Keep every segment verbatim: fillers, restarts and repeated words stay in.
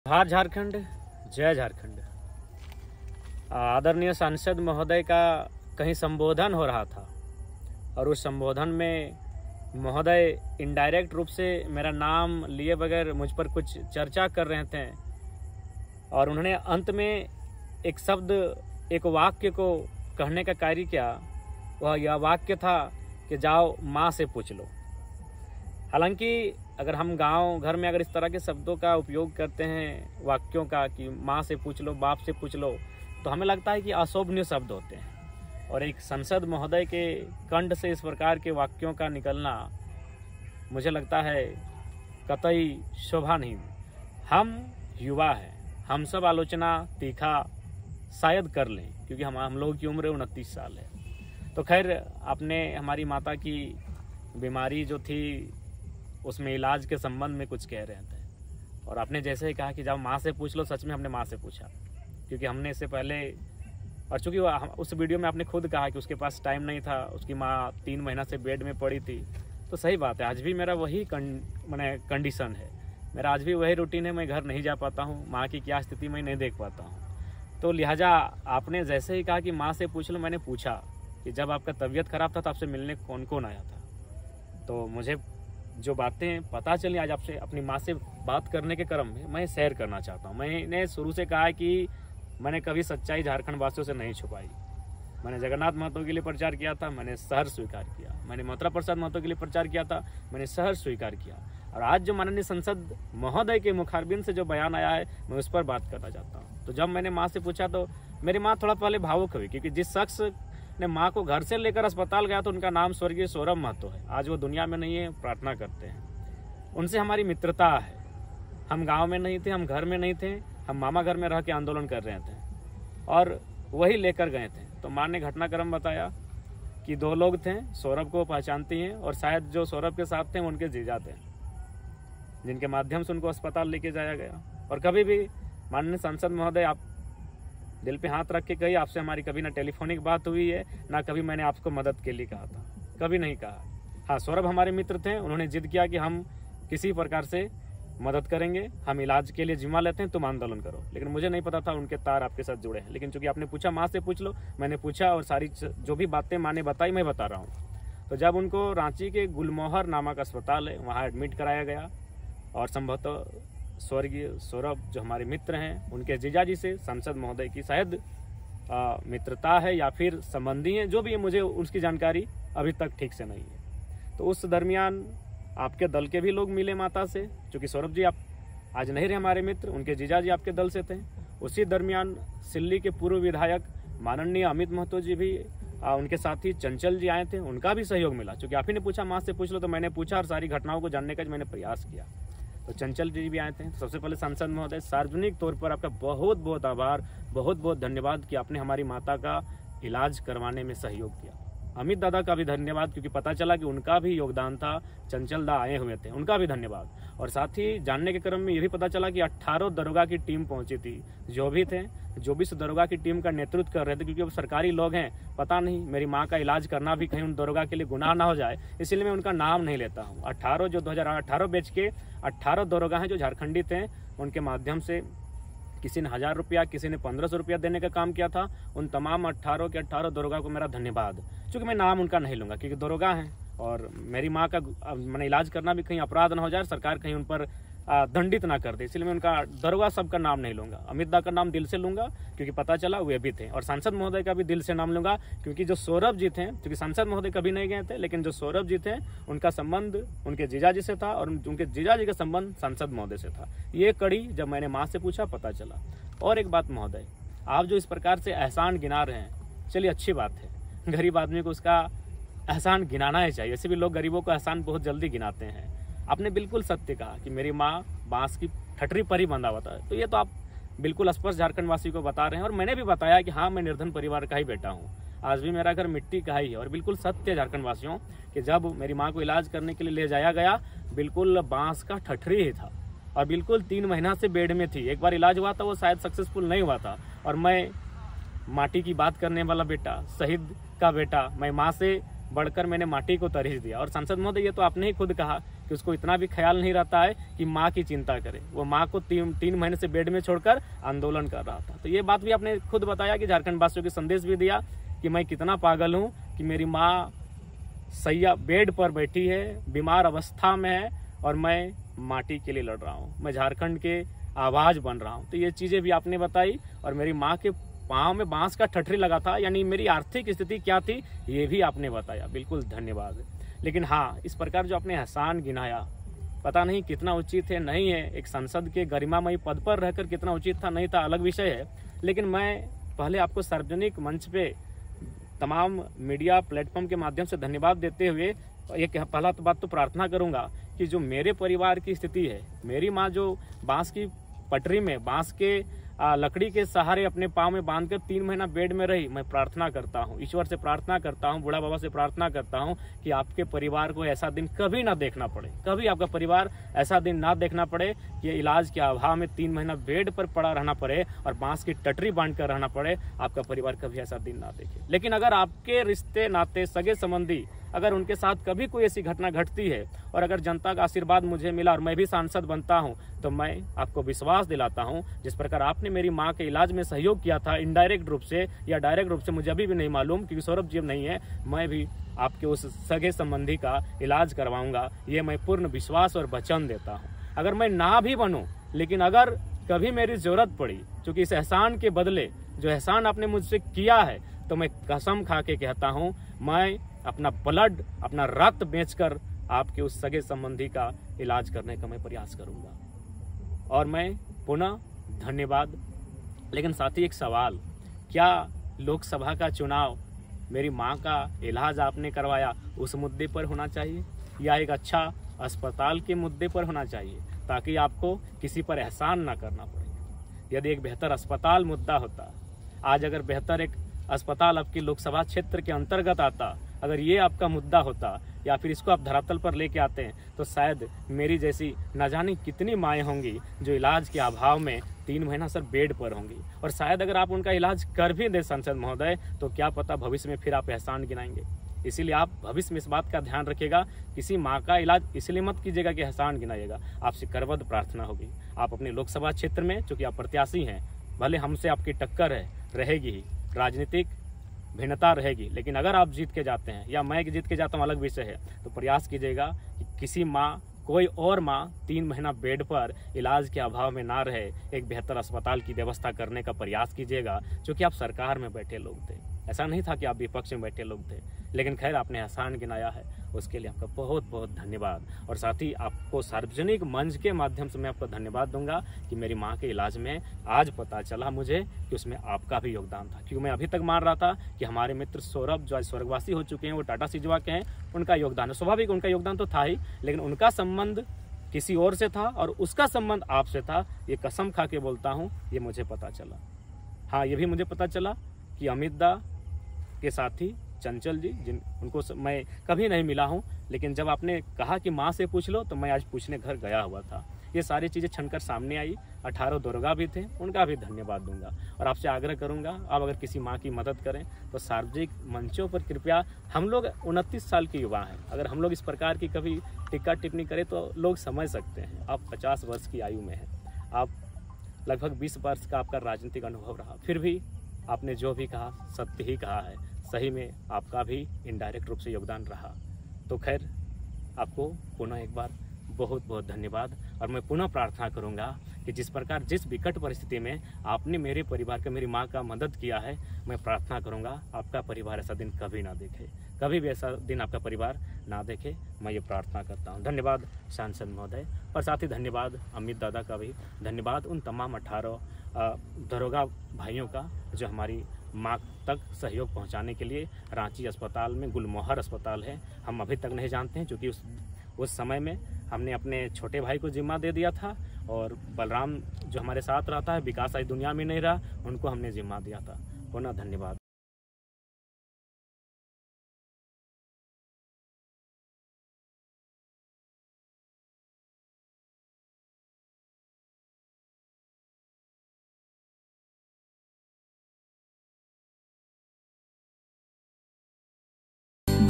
जोहार झारखंड, जय झारखंड। आदरणीय सांसद महोदय का कहीं संबोधन हो रहा था और उस संबोधन में महोदय इनडायरेक्ट रूप से मेरा नाम लिए बगैर मुझ पर कुछ चर्चा कर रहे थे और उन्होंने अंत में एक शब्द, एक वाक्य को कहने का कार्य किया। वह यह वाक्य था कि जाओ माँ से पूछ लो। हालांकि अगर हम गांव घर में अगर इस तरह के शब्दों का उपयोग करते हैं, वाक्यों का, कि माँ से पूछ लो, बाप से पूछ लो, तो हमें लगता है कि अशोभनीय शब्द होते हैं। और एक संसद महोदय के कंठ से इस प्रकार के वाक्यों का निकलना मुझे लगता है कतई शोभा नहीं। हम युवा हैं, हम सब आलोचना तीखा शायद कर लें, क्योंकि हम हम लोगों की उम्र उनतीस साल है। तो खैर, आपने हमारी माता की बीमारी जो थी उसमें इलाज के संबंध में कुछ कह रहे थे और आपने जैसे ही कहा कि जब माँ से पूछ लो, सच में हमने माँ से पूछा, क्योंकि हमने इससे पहले, और चूँकि उस वीडियो में आपने खुद कहा कि उसके पास टाइम नहीं था, उसकी माँ तीन महीना से बेड में पड़ी थी। तो सही बात है, आज भी मेरा वही मैंने कंडीशन है, मेरा आज भी वही रूटीन है। मैं घर नहीं जा पाता हूँ, माँ की क्या स्थिति मैं नहीं देख पाता हूँ। तो लिहाजा आपने जैसे ही कहा कि माँ से पूछ लो, मैंने पूछा कि जब आपका तबीयत खराब था तो आपसे मिलने कौन कौन आया था। तो मुझे जो बातें पता चली आज आपसे अपनी माँ से बात करने के क्रम में मैं शेयर करना चाहता हूँ। मैंने शुरू से कहा है कि मैंने कभी सच्चाई झारखंड वासियों से नहीं छुपाई। मैंने जगन्नाथ महतो के लिए प्रचार किया था, मैंने शहर स्वीकार किया। मैंने मथुरा प्रसाद महतो के लिए प्रचार किया था, मैंने शहर स्वीकार किया। और आज जो माननीय संसद महोदय के मुखारबिंद से जो बयान आया है, मैं उस पर बात करना चाहता हूँ। तो जब मैंने माँ से पूछा तो मेरी माँ थोड़ा पहले भावुक हुई, क्योंकि जिस शख्स ने माँ को घर से लेकर अस्पताल गया तो उनका नाम स्वर्गीय सौरभ महतो है। आज वो दुनिया में नहीं है, प्रार्थना करते हैं। उनसे हमारी मित्रता है। हम गांव में नहीं थे, हम घर में नहीं थे, हम मामा घर में रह के आंदोलन कर रहे थे और वही लेकर गए थे। तो माँ ने घटनाक्रम बताया कि दो लोग थे, सौरभ को पहचानती हैं और शायद जो सौरभ के साथ थे उनके जीजा थे, जिनके माध्यम से उनको अस्पताल लेके जाया गया। और कभी भी माननीय सांसद महोदय, आप दिल पे हाथ रख के कही, आपसे हमारी कभी ना टेलीफोनिक बात हुई है, ना कभी मैंने आपको मदद के लिए कहा था, कभी नहीं कहा। हाँ, सौरभ हमारे मित्र थे, उन्होंने जिद किया कि हम किसी प्रकार से मदद करेंगे, हम इलाज के लिए जिम्मा लेते हैं, तुम आंदोलन करो। लेकिन मुझे नहीं पता था उनके तार आपके साथ जुड़े हैं। लेकिन चूंकि आपने पूछा माँ से पूछ लो, मैंने पूछा और सारी जो भी बातें माँ ने बताई मैं बता रहा हूँ। तो जब उनको रांची के गुलमोहर नामक अस्पताल है, वहाँ एडमिट कराया गया और संभवतः स्वर्गीय सौरभ जो हमारे मित्र हैं, उनके जीजा जी से सांसद महोदय की शायद आ, मित्रता है या फिर संबंधी है, जो भी है, मुझे उसकी जानकारी अभी तक ठीक से नहीं है। तो उस दरमियान आपके दल के भी लोग मिले माता से, क्योंकि सौरभ जी आप आज नहीं रहे हमारे मित्र, उनके जीजा जी आपके दल से थे। उसी दरमियान सिल्ली के पूर्व विधायक माननीय अमित महतो जी भी, आ, उनके साथी चंचल जी आए थे, उनका भी सहयोग मिला। क्योंकि आप ही ने पूछा माँ से पूछ लो, तो मैंने पूछा और सारी घटनाओं को जानने का मैंने प्रयास किया। तो चंचल जी भी आए थे। तो सबसे पहले सांसद महोदय, सार्वजनिक तौर पर आपका बहुत बहुत आभार, बहुत बहुत धन्यवाद कि आपने हमारी माता का इलाज करवाने में सहयोग किया। अमित दादा का भी धन्यवाद, क्योंकि पता चला कि उनका भी योगदान था, चंचल दा आए हुए थे, उनका भी धन्यवाद। और साथ ही जानने के क्रम में यह भी पता चला कि अट्ठारह दरोगा की टीम पहुंची थी, जो भी थे, जो भी दरोगा की टीम का नेतृत्व कर रहे थे, क्योंकि वो सरकारी लोग हैं। पता नहीं मेरी माँ का इलाज करना भी कहीं उन दरोगा के लिए गुनाह ना हो जाए, इसलिए मैं उनका नाम नहीं लेता हूँ। अट्ठारह जो दो हजार अठारह बैच के अट्ठारह दरोगा हैं जो झारखंडी थे, उनके माध्यम से किसी ने हजार रुपया, किसी ने पंद्रह सौ रुपया देने का काम किया था। उन तमाम अट्ठारह के अट्ठारह दरोगा को मेरा धन्यवाद। चूंकि मैं नाम उनका नहीं लूंगा, क्योंकि दरोगा हैं और मेरी माँ का मैंने इलाज करना भी कहीं अपराध ना हो जाए, सरकार कहीं उन पर दंडित ना कर दे, इसलिए मैं उनका दरोगा सबका नाम नहीं लूंगा। अमित दा का नाम दिल से लूंगा, क्योंकि पता चला वे भी थे। और सांसद महोदय का भी दिल से नाम लूंगा, क्योंकि जो सौरभ जी थे, क्योंकि सांसद महोदय कभी नहीं गए थे, लेकिन जो सौरभ जी थे उनका संबंध उनके जीजा जी से था और उनके जीजा जी का संबंध सांसद महोदय से था। ये कड़ी जब मैंने माँ से पूछा पता चला। और एक बात महोदय, आप जो इस प्रकार से एहसान गिना रहे हैं, चलिए अच्छी बात है, गरीब आदमी को उसका एहसान गिनाना ही चाहिए। ऐसे भी लोग गरीबों को एहसान बहुत जल्दी गिनाते हैं। आपने बिल्कुल सत्य कहा कि मेरी माँ बांस की ठठरी पर ही बंधा हुआ था। तो ये तो आप बिल्कुल स्पष्ट झारखंड वासी को बता रहे हैं और मैंने भी बताया कि हाँ, मैं निर्धन परिवार का ही बेटा हूँ। आज भी मेरा घर मिट्टी का ही है और बिल्कुल सत्य झारखंड वासियों कि जब मेरी माँ को इलाज करने के लिए ले जाया गया, बिल्कुल बांस का ठठरी ही था और बिल्कुल तीन महीना से बेड में थी। एक बार इलाज हुआ था, वो शायद सक्सेसफुल नहीं हुआ था। और मैं माटी की बात करने वाला बेटा, शहीद का बेटा, मैं माँ से बढ़कर मैंने माटी को तरजीह दिया। और सांसद महोदय, ये तो आपने ही खुद कहा कि उसको इतना भी ख्याल नहीं रहता है कि माँ की चिंता करे। वो माँ को तीन तीन महीने से बेड में छोड़कर आंदोलन कर रहा था। तो ये बात भी आपने खुद बताया कि झारखंड वासियों को संदेश भी दिया कि मैं कितना पागल हूँ कि मेरी माँ सैया बेड पर बैठी है, बीमार अवस्था में है, और मैं माटी के लिए लड़ रहा हूँ, मैं झारखंड के आवाज बन रहा हूँ। तो ये चीजें भी आपने बताई, और मेरी माँ के पाँव में बांस का ठठरी लगा था, यानी मेरी आर्थिक स्थिति क्या थी ये भी आपने बताया। बिल्कुल धन्यवाद। लेकिन हाँ, इस प्रकार जो आपने एहसान गिनाया, पता नहीं कितना उचित है, नहीं है, एक संसद के गरिमामयी पद पर रहकर कितना उचित था नहीं था अलग विषय है। लेकिन मैं पहले आपको सार्वजनिक मंच पे तमाम मीडिया प्लेटफॉर्म के माध्यम से धन्यवाद देते हुए एक पहला तो बात तो प्रार्थना करूंगा कि जो मेरे परिवार की स्थिति है, मेरी माँ जो बांस की पटरी में, बांस के आ, लकड़ी के सहारे अपने पाँव में बांधकर तीन महीना बेड में रही, मैं प्रार्थना करता हूँ, ईश्वर से प्रार्थना करता हूँ, बूढ़ा बाबा से प्रार्थना करता हूँ कि आपके परिवार को ऐसा दिन कभी ना देखना पड़े, कभी आपका परिवार ऐसा दिन ना देखना पड़े कि इलाज के अभाव में तीन महीना बेड पर पड़ा रहना पड़े और बांस की टटरी बांध कर रहना पड़े। आपका परिवार कभी ऐसा दिन ना देखे। लेकिन अगर आपके रिश्ते नाते, सगे संबंधी, अगर उनके साथ कभी कोई ऐसी घटना घटती है और अगर जनता का आशीर्वाद मुझे मिला और मैं भी सांसद बनता हूं, तो मैं आपको विश्वास दिलाता हूं, जिस प्रकार आपने मेरी मां के इलाज में सहयोग किया था इनडायरेक्ट रूप से या डायरेक्ट रूप से, मुझे अभी भी नहीं मालूम क्योंकि सौरभ जी नहीं है, मैं भी आपके उस सगे संबंधी का इलाज करवाऊंगा। ये मैं पूर्ण विश्वास और वचन देता हूँ। अगर मैं ना भी बनूं, लेकिन अगर कभी मेरी जरूरत पड़ी, क्योंकि इस एहसान के बदले जो एहसान आपने मुझसे किया है, तो मैं कसम खा के कहता हूँ, मैं अपना ब्लड, अपना रक्त बेचकर आपके उस सगे संबंधी का इलाज करने का मैं प्रयास करूंगा। और मैं पुनः धन्यवाद। लेकिन साथ ही एक सवाल, क्या लोकसभा का चुनाव मेरी मां का इलाज आपने करवाया उस मुद्दे पर होना चाहिए या एक अच्छा अस्पताल के मुद्दे पर होना चाहिए, ताकि आपको किसी पर एहसान ना करना पड़े? यदि एक बेहतर अस्पताल मुद्दा होता, आज अगर बेहतर एक अस्पताल आपके लोकसभा क्षेत्र के अंतर्गत आता, अगर ये आपका मुद्दा होता या फिर इसको आप धरातल पर लेके आते हैं, तो शायद मेरी जैसी न जाने कितनी माएँ होंगी जो इलाज के अभाव में तीन महीना सर बेड पर होंगी। और शायद अगर आप उनका इलाज कर भी दे सांसद महोदय, तो क्या पता भविष्य में फिर आप एहसान गिनाएंगे। इसीलिए आप भविष्य में इस बात का ध्यान रखिएगा, किसी माँ का इलाज इसलिए मत कीजिएगा कि एहसान गिनाइएगा। आपसे करबद्ध प्रार्थना होगी, आप अपने लोकसभा क्षेत्र में, चूंकि आप प्रत्याशी हैं, भले हमसे आपकी टक्कर है, रहेगी ही, राजनीतिक भिन्नता रहेगी, लेकिन अगर आप जीत के जाते हैं या मैं जीत के जाता हूँ अलग विषय है, तो प्रयास कीजिएगा कि किसी माँ, कोई और माँ तीन महीना बेड पर इलाज के अभाव में ना रहे, एक बेहतर अस्पताल की व्यवस्था करने का प्रयास कीजिएगा। क्योंकि आप सरकार में बैठे लोग थे, ऐसा नहीं था कि आप विपक्ष में बैठे लोग थे। लेकिन खैर, आपने एहसान गिनाया है, उसके लिए आपका बहुत बहुत धन्यवाद। और साथ ही आपको सार्वजनिक मंच के माध्यम से मैं आपको धन्यवाद दूंगा कि मेरी माँ के इलाज में आज पता चला मुझे कि उसमें आपका भी योगदान था। क्योंकि मैं अभी तक मान रहा था कि हमारे मित्र सौरभ जो आज स्वर्गवासी हो चुके हैं, वो टाटा सिजवा के हैं, उनका योगदान है। स्वाभाविक उनका योगदान तो था ही, लेकिन उनका संबंध किसी और से था और उसका संबंध आपसे था। ये कसम खा के बोलता हूँ, ये मुझे पता चला। हाँ, ये भी मुझे पता चला कि अमित दा के साथी चंचल जी, जिन उनको मैं कभी नहीं मिला हूं, लेकिन जब आपने कहा कि माँ से पूछ लो, तो मैं आज पूछने घर गया हुआ था। ये सारी चीज़ें छनकर सामने आई। अठारह दरोगा भी थे, उनका भी धन्यवाद दूंगा। और आपसे आग्रह करूंगा, आप अगर किसी माँ की मदद करें तो सार्वजनिक मंचों पर कृपया, हम लोग उनतीस साल के युवा हैं, अगर हम लोग इस प्रकार की कभी टिक्का टिप्पणी करें तो लोग समझ सकते हैं। आप पचास वर्ष की आयु में हैं, आप लगभग बीस वर्ष का आपका राजनीतिक अनुभव रहा, फिर भी आपने जो भी कहा सत्य ही कहा है। सही में आपका भी इनडायरेक्ट रूप से योगदान रहा। तो खैर, आपको पुनः एक बार बहुत बहुत धन्यवाद। और मैं पुनः प्रार्थना करूंगा कि जिस प्रकार, जिस विकट परिस्थिति में आपने मेरे परिवार का, मेरी माँ का मदद किया है, मैं प्रार्थना करूंगा आपका परिवार ऐसा दिन कभी ना देखे, कभी भी ऐसा दिन आपका परिवार ना देखे। मैं ये प्रार्थना करता हूँ। धन्यवाद सांसद महोदय, और साथ ही धन्यवाद अमित दादा का भी। धन्यवाद उन तमाम अठारह दरोगा भाइयों का जो हमारी माँ तक सहयोग पहुंचाने के लिए रांची अस्पताल में, गुलमोहर अस्पताल है, हम अभी तक नहीं जानते हैं, क्योंकि उस उस समय में हमने अपने छोटे भाई को जिम्मा दे दिया था, और बलराम जो हमारे साथ रहता है, विकास आज दुनिया में नहीं रहा, उनको हमने जिम्मा दिया था। पुनः धन्यवाद।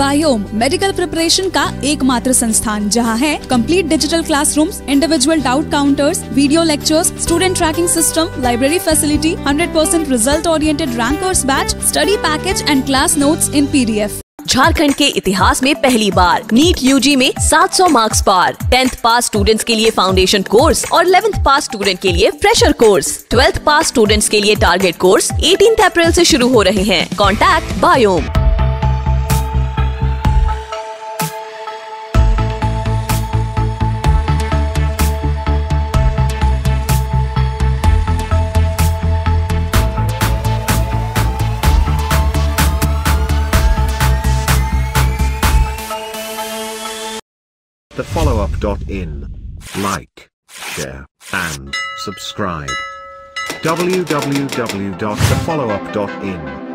बायोम मेडिकल प्रिपरेशन का एकमात्र संस्थान जहां है complete digital classrooms, individual doubt counters, video lectures, student tracking system, library facility, hundred percent result oriented rankers batch, study package and class notes in PDF. Jharkhand के इतिहास में पहली बार नीट यूजी में सात सौ मार्क्स पार। टेंथ पास स्टूडेंट्स के लिए फाउंडेशन कोर्स और इलेवेंथ पास स्टूडेंट के लिए fresher course. Twelfth pass students के लिए टारगेट कोर्स अठारह अप्रैल से शुरू हो रहे हैं। कॉन्टैक्ट बायोम। The follow up dot in. Like, share, and subscribe. w w w dot the follow up dot in